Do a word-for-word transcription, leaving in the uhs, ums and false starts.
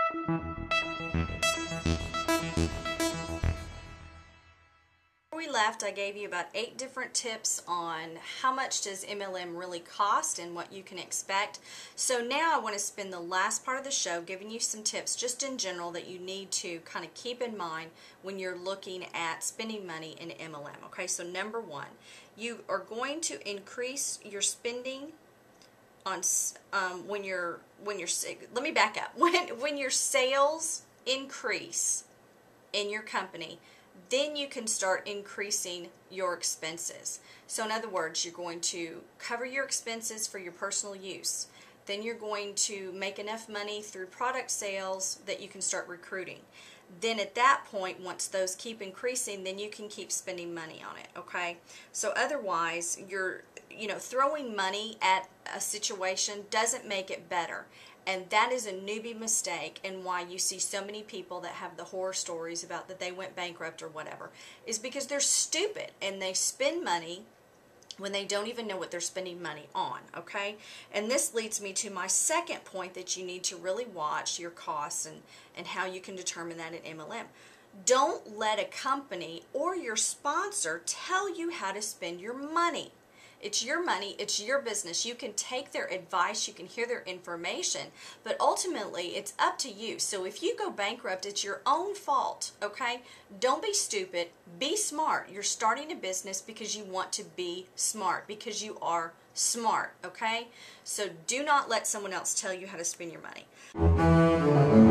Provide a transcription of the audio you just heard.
Before we left, I gave you about eight different tips on how much does M L M really cost and what you can expect. So now I want to spend the last part of the show giving you some tips just in general that you need to kind of keep in mind when you're looking at spending money in M L M. Okay, so number one, you are going to increase your spending on um, when you're when you're let me back up when when your sales increase in your company, then you can start increasing your expenses. So in other words, you're going to cover your expenses for your personal use. Then you're going to make enough money through product sales that you can start recruiting. Then at that point, once those keep increasing, then you can keep spending money on it, okay? So otherwise, you're, you know, throwing money at a situation doesn't make it better. And that is a newbie mistake, and why you see so many people that have the horror stories about that they went bankrupt or whatever, is because they're stupid and they spend money when they don't even know what they're spending money on, okay? And this leads me to my second point that you need to really watch your costs and, and how you can determine that in M L M. Don't let a company or your sponsor tell you how to spend your money. It's your money, it's your business. You can take their advice, you can hear their information, but ultimately it's up to you. So if you go bankrupt, it's your own fault, okay? Don't be stupid, be smart. You're starting a business because you want to be smart, because you are smart, okay? So do not let someone else tell you how to spend your money.